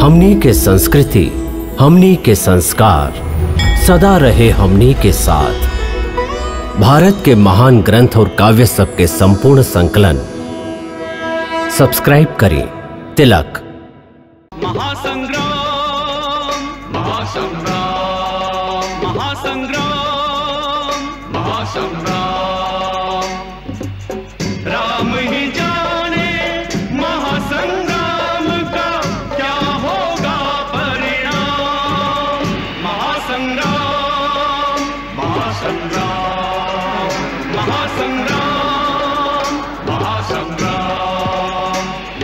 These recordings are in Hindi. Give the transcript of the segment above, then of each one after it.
हमनी के संस्कृति, हमनी के संस्कार सदा रहे हमनी के साथ। भारत के महान ग्रंथ और काव्य सब के संपूर्ण संकलन सब्सक्राइब करें तिलक। महासंग्राम, महासंग्राम, महासंग्राम, महासंग्राम। राम ही जाने महासंग्राम का क्या होगा परिणाम। महासंग्राम, महासंग्राम, महासंग्राम, महासंग्राम।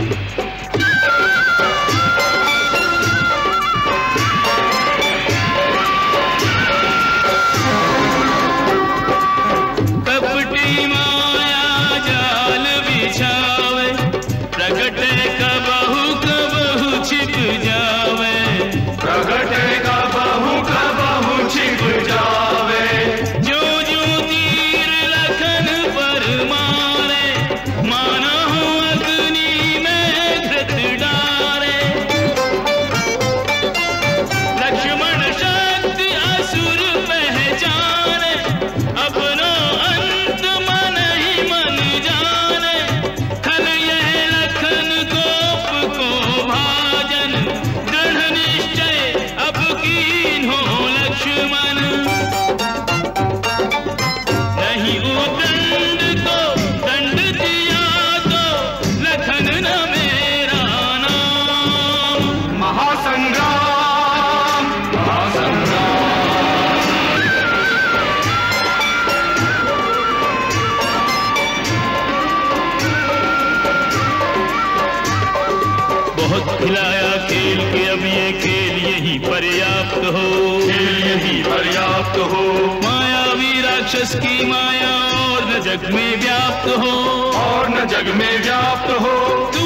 कपटी माया जाल बिछावे, प्रगटे कबहू कबहू छिप जावे, प्रगटे कबहू कबहू छिप जावे। जो जो तीर लखन पर मारे, माना हो अग्नि में घृत डारे। लक्ष्मण शक्ति असुर पहचाने, अपना अंत मन ही मन जाने। खल यह लखन कोप को भाजन, दृढ़ निश्चय अब कीन्हो लक्ष्मण। नहीं उदंड को दंड दिया तो लखन न मेरा नाम। महासंग्राम, महासंग्राम। बहुत खिलाया खेल के अब ये खेल यही पर्याप्त हो, खेल यही पर्याप्त हो। मायावी राक्षस की माया और न जग में व्याप्त हो, और न जग में व्याप्त हो।